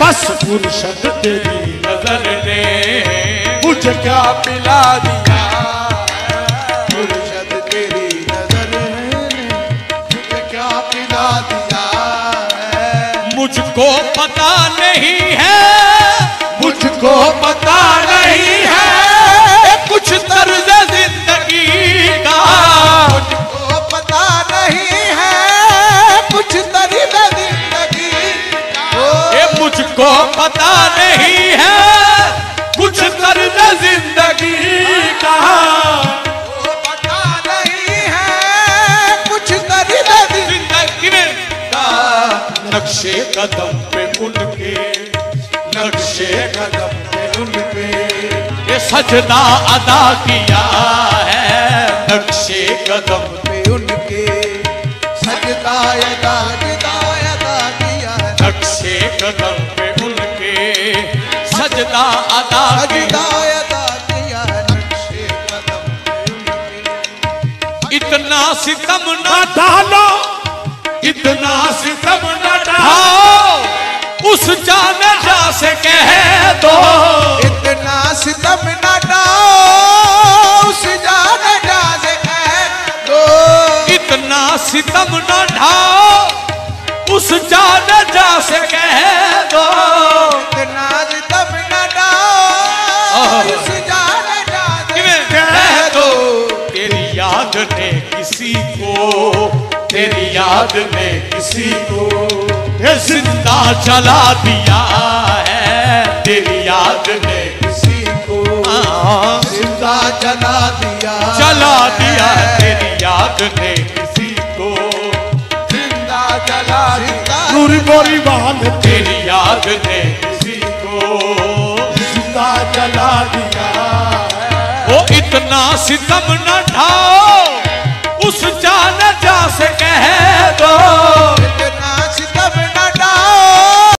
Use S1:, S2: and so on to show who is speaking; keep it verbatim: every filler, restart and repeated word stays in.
S1: बस फुर्सत तेरी
S2: नजर ने
S1: मुझे क्या पिला दिया,
S3: फुर्सत तेरी नजर ने मुझे क्या पिला दिया है।
S2: मुझको पता नहीं है,
S3: मुझको पता नहीं है
S2: कुछ तर्ज जिंदगी का,
S3: मुझको पता नहीं है कुछ तर्ज जिंदगी का।
S2: ये मुझको पता नहीं है कुछ तर्ज जिंदगी का,
S3: मुझको पता नहीं है कुछ तर्ज
S2: जिंदगी में का। नक्शे कदम पे उनके, नक्शे
S3: कदम पे उनपे
S2: ये सजना अदा किया है, नक्शे कदम
S3: पे उनके सजदा अदा अदा अदा किया है।
S2: नक्शे कदम पे उनके सजदा अदा
S3: सजदा
S2: किया।
S3: अदा किया है नक्शे कदम पे उनके।
S2: इतना सितम न
S1: डालो
S2: इतना सितम न ढाओ, उस जाने जा से कह दो,
S3: इतना सितम न डालो उस जाने जा से कह दो।
S2: इतना सितम न ढाओ उस जाने जा से कह दो।
S3: इतना सितम न डालो उस जाने जा से
S2: कह दो तेरी याद ने किसी को, तेरी याद ने किसी को ये जिंदा जला दिया है, तेरी याद ने
S3: किसी को जिंदा जला दिया
S2: जला दिया है, तेरी याद ने किसी को
S3: जिंदा जला दिया।
S1: नूरी गोरी बाल
S2: तेरी याद ने किसी को
S1: जिंदा जला दिया है।
S2: वो इतना सितम न ढाओ, उस जान जा से कह दो।